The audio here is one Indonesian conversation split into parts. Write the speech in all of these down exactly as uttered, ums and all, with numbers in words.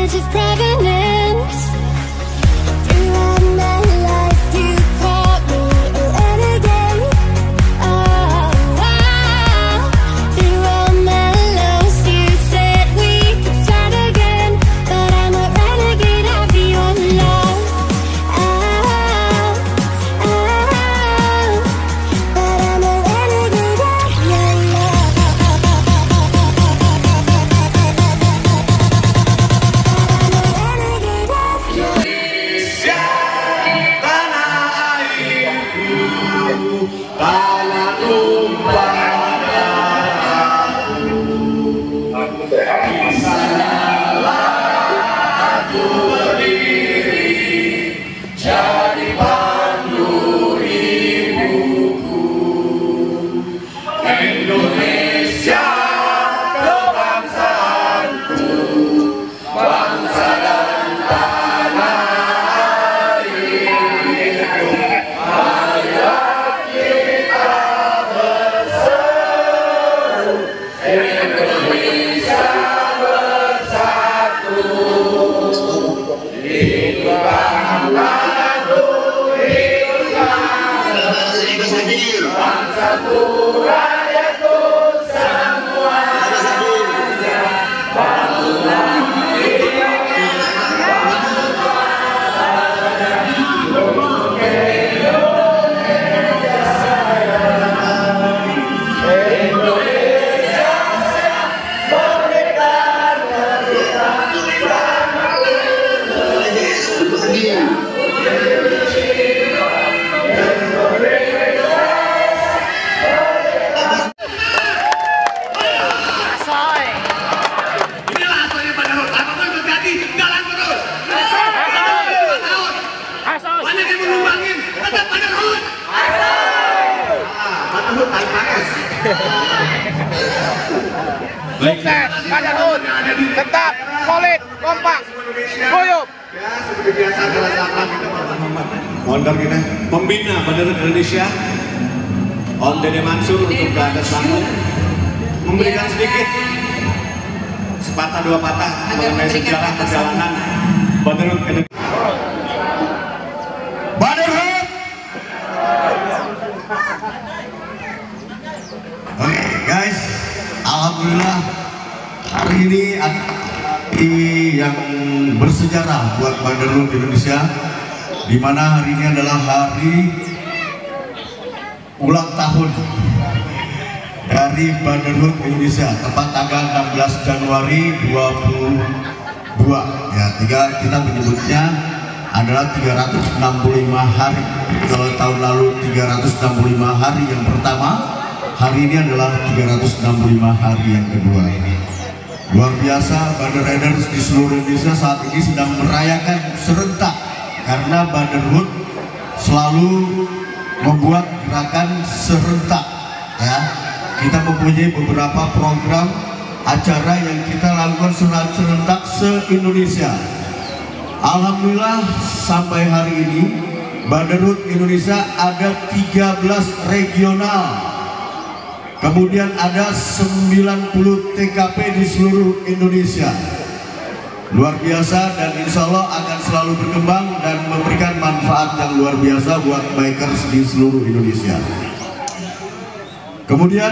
verge of pregnant. Throughout my life you called me a renegade. Oh, wow. Through all my lows you said we could start again, but I'm a renegade of your love. Oh, oh, but I'm a renegade of your love. Tanah tumpah darahku, di sanalah aku berdiri, jadi pandu ibuku. Indonesia kebangsaanku, bangsa dan tanah airku. Marilah kita berseru, Indonesia bersatu. Hiduplah madu, hiduplah negeri, bangsaku, rakyatku semuanya. Bangunlah sukses, Badarut tetap solid, kompak, guyup. Ya, seperti biasa adalah sama kita Wonder kita pembina Badarut Indonesia, Om Dede Mansur untuk ke atas panggung memberikan sedikit sepatah dua patah mengenai sejarah perjalanan Badarut Indonesia. Badarut. Oke guys, alhamdulillah hari ini hari yang bersejarah buat Badarut Indonesia, di mana hari ini adalah hari ulang tahun dari Badarut Indonesia, tepat tanggal enam belas Januari dua puluh dua ya, tiga kita menyebutnya adalah tiga ratus enam puluh lima hari. Kalau tahun lalu tiga ratus enam puluh lima hari yang pertama, hari ini adalah tiga ratus enam puluh lima hari yang kedua. Luar biasa, Badar Riders di seluruh Indonesia saat ini sedang merayakan serentak, karena Badarut selalu membuat gerakan serentak ya. Kita mempunyai beberapa program acara yang kita lakukan serentak se-Indonesia. Alhamdulillah sampai hari ini Badarut Indonesia ada tiga belas regional. Kemudian ada sembilan puluh T K P di seluruh Indonesia. Luar biasa, dan insya Allah akan selalu berkembang dan memberikan manfaat yang luar biasa buat bikers di seluruh Indonesia. Kemudian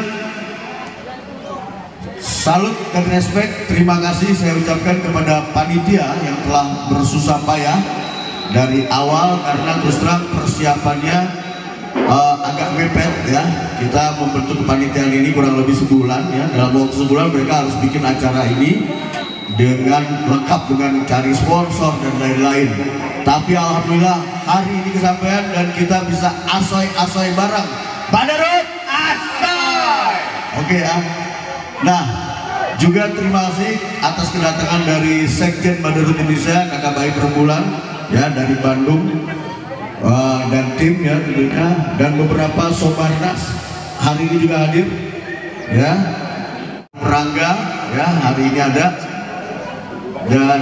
salut dan respect, terima kasih saya ucapkan kepada panitia yang telah bersusah payah dari awal, karena terus terang persiapannya Uh, agak mepet ya. Kita membentuk kepanitiaan ini kurang lebih sebulan ya. Dalam waktu sebulan mereka harus bikin acara ini dengan lengkap, dengan cari sponsor dan lain-lain. Tapi alhamdulillah hari ini kesampaian dan kita bisa asoy-asoy bareng. Badarut asoy. Oke ya. Nah, juga terima kasih atas kedatangan dari Sekjen Badarut Indonesia, Kakak Baik Rembulan ya, dari Bandung. Uh, dan tim ya tentunya, dan beberapa Sobarnas hari ini juga hadir ya. Rangga ya hari ini ada, dan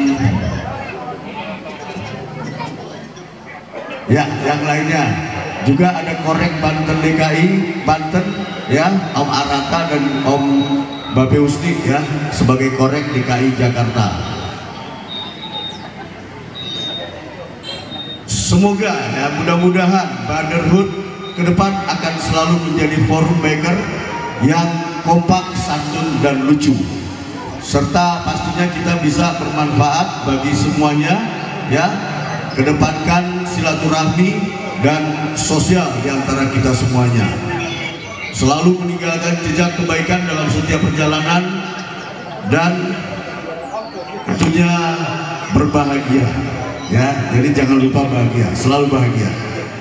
ya yang lainnya juga ada Korek Banten D K I Banten ya, Om Arata dan Om Babe Usni ya sebagai Korek D K I Jakarta. Semoga ya mudah-mudahan Brotherhood ke depan akan selalu menjadi forum maker yang kompak, santun dan lucu, serta pastinya kita bisa bermanfaat bagi semuanya ya, kedepankan silaturahmi dan sosial di antara kita semuanya, selalu meninggalkan jejak kebaikan dalam setiap perjalanan dan tentunya berbahagia ya. Jadi jangan lupa bahagia, selalu bahagia.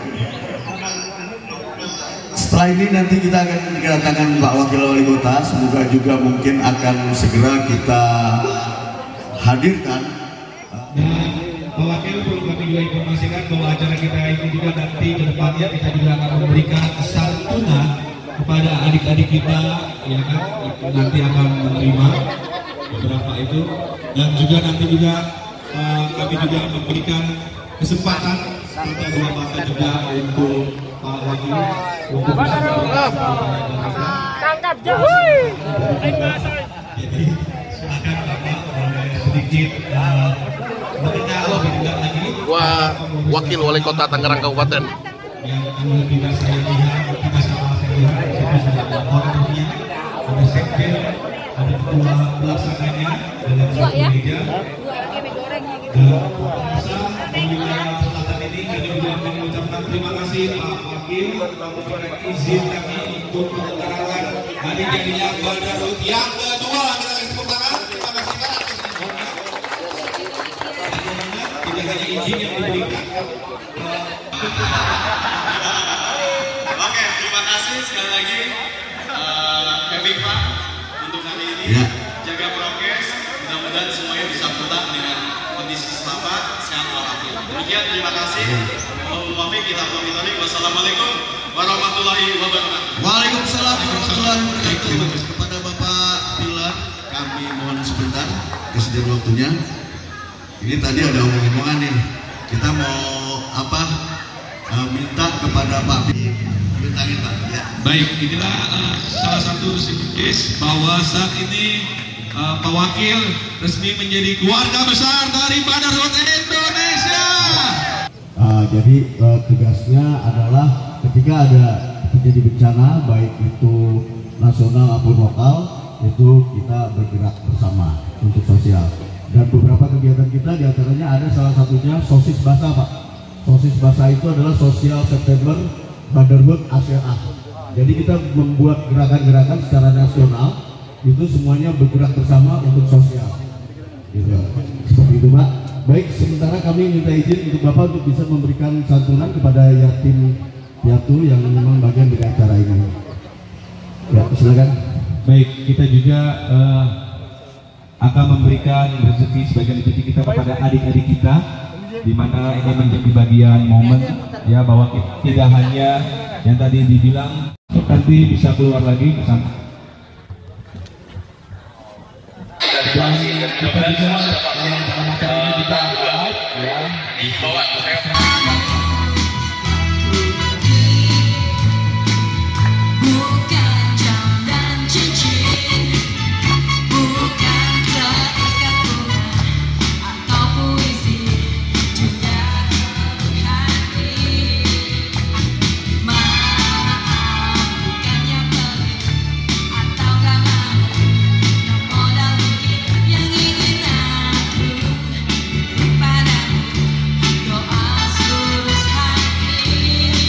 Setelah ini nanti kita akan kedatangan Pak Wakil Wali Kota, semoga juga mungkin akan segera kita hadirkan. Dan Pak Wakil perlu kami juga informasikan bahwa acara kita ini juga nanti ke depannya kita juga akan memberikan santunan kepada adik-adik kita, ya kan, nanti akan menerima beberapa itu, dan juga nanti juga uh, kami juga memberikan kesempatan kita dua mata juga untuk Pak Wakil untuk bisa Tangkap Jokowi. jadi silakan Bapak sedikit uh, mengenal lebih dekat lagi. Wah, Wakil Wali Kota Tangerang Kabupaten. Yang akan tidak saya lihat, tidak salah saya lihat, saya sudah ada orangnya, ada sekjen, ada ketua pelaksananya, ada ketua gereja, dan penguasa di wilayah selatan ini. Kami juga mengucapkan terima kasih Pak Wakil memberikan izin kami untuk menyelenggarakan hari jadinya Brotherhood yang kedua. Kita kasih tepuk tangan. Terima kasih Pak. Tidak hanya izin yang diberikan. Oke, terima kasih sekali lagi uh, Kevin Pak untuk hari ini. Ya. Jaga prokes, mudah-mudahan semuanya bisa pulang dengan kondisi selamat, sehat walafiat. Demikian, terima kasih. Wabillahi kita pamit. Wassalamualaikum warahmatullahi wabarakatuh. Waalaikumsalam warahmatullahi wabarakatuh. Kepada Bapak Pilar kami mohon sebentar kesediaan waktunya. Ini tadi ada omong-omongan nih, kita mau apa uh, minta kepada Pak bintangin Pak ya. Baik, inilah uh, salah satu case bahwa saat ini uh, Pak Wakil resmi menjadi keluarga besar dari Brotherhood Indonesia. Uh, jadi uh, tugasnya adalah ketika ada terjadi bencana baik itu nasional maupun lokal, itu kita bergerak bersama untuk sosial. Dan beberapa kegiatan kita diantaranya ada salah satunya sosis basah Pak. Sosis basah itu adalah Sosial September Brotherhood Asia. Jadi kita membuat gerakan-gerakan secara nasional, itu semuanya bergerak bersama untuk sosial. Gitu. Seperti itu Pak. Baik, sementara kami minta izin untuk Bapak untuk bisa memberikan santunan kepada yatim piatu yang memang bagian dari acara ini. Ya, silakan. Baik, kita juga uh, akan memberikan rezeki sebagian rezeki kita kepada adik-adik kita, di mana ini menjadi bagian momen ya bahwa kita, tidak hanya yang tadi dibilang nanti bisa keluar lagi bersama. Dan kita juga yang macam ini kita live ya di bawah Bukan jam dan cincin, bukan terikat bunga atau puisi, juga hati. Maaf, bukannya pelit atau gak mau, no modal mungkin yang ingin aku beri padamu, doa setulus hati.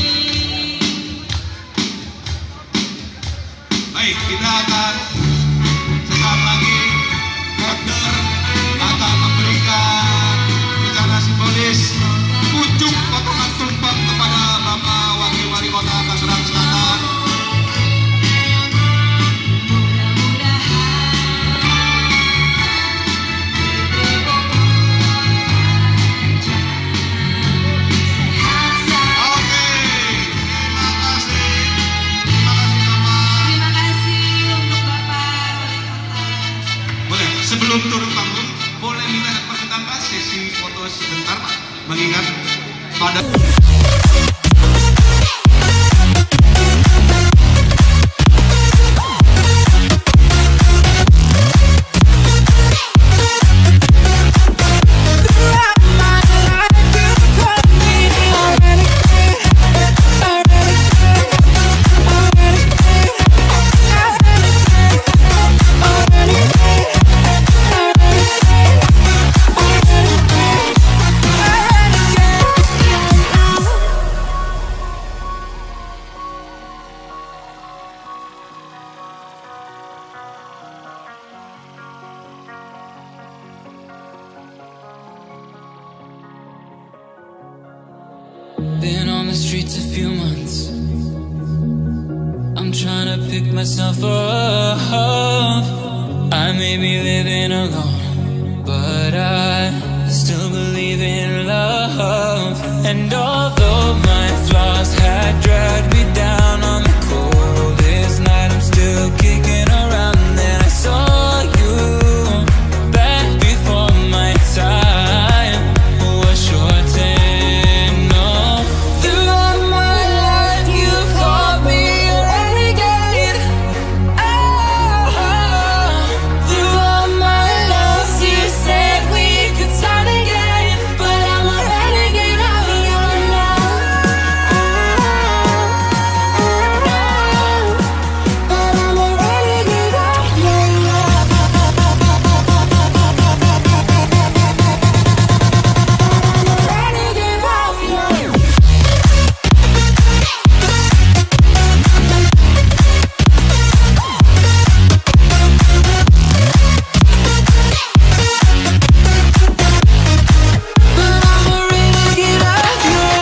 Baik, kita akan sesaat lagi dokter akan memberikan secara simbolis pucuk potongan tumpeng kepada Bapak Wakil Wali Kota Tangerang Selatan. Sehat selalu. Oke, terima kasih, terima kasih Bapak. Terima kasih untuk Bapak Wali Kota. Boleh, sebelum turun panggung, boleh minta pertama sesi foto sebentar Pak, mengingat pada Been on the streets a few months. I'm trying to pick myself up. I may be living alone, but I still believe in love. And although my flaws had dragged me down on the coldest night, I'm still kicking around. Then I saw you back before my time was shortened. No, throughout my life you've called me a renegade. Oh, throughout my loves you said we could start again, but I'm a renegade of your love. But I'm a renegade of your love. Renegade of your love. But I'm a renegade of your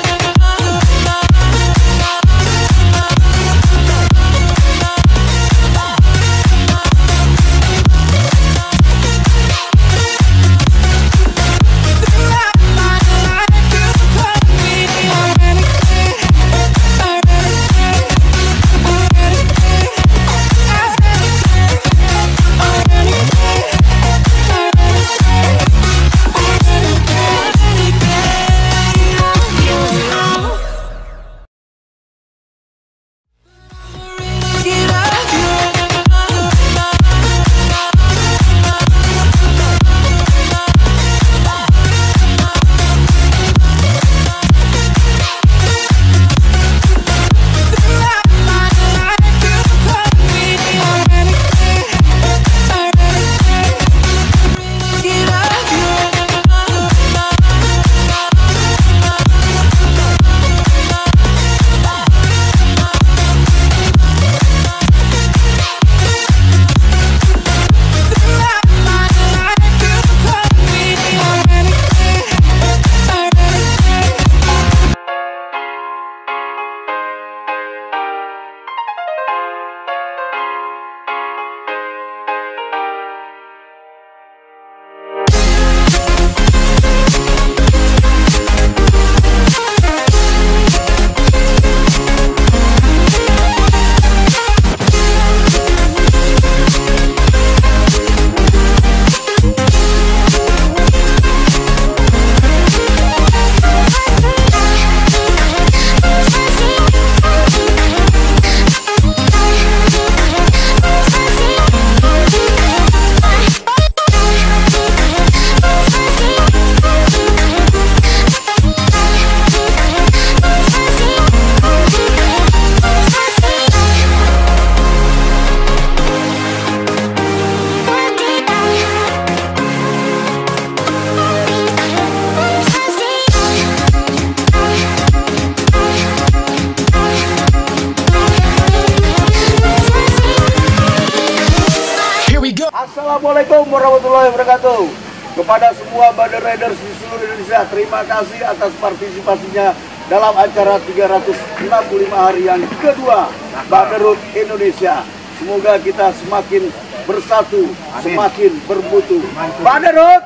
Assalamualaikum warahmatullahi wabarakatuh. Kepada semua Badar Riders di seluruh Indonesia, terima kasih atas partisipasinya dalam acara tiga ratus enam puluh lima hari yang kedua Badarut Indonesia. Semoga kita semakin bersatu, semakin bermutu. Badarut!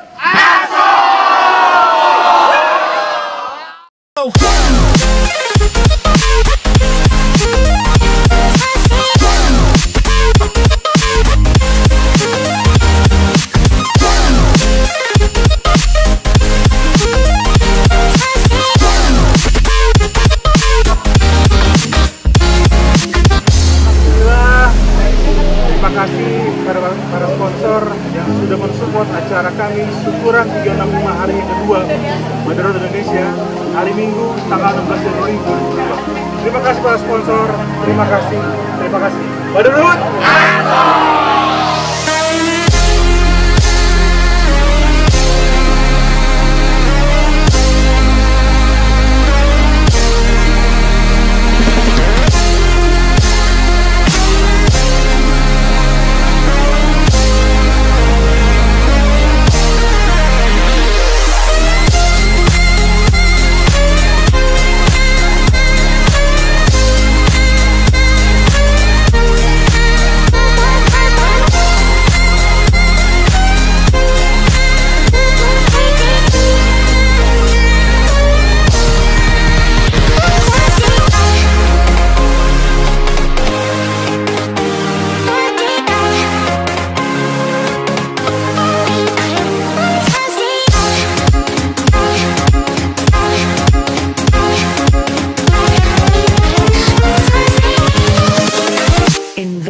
Terima kasih para, para sponsor yang sudah mensupport acara kami syukuran tiga ratus enam puluh lima hari yang kedua Badarut Indonesia hari Minggu tanggal enam belas Januari dua ribu dua puluh dua. Terima kasih para sponsor, terima kasih, terima kasih. Badarut!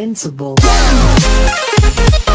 invincible.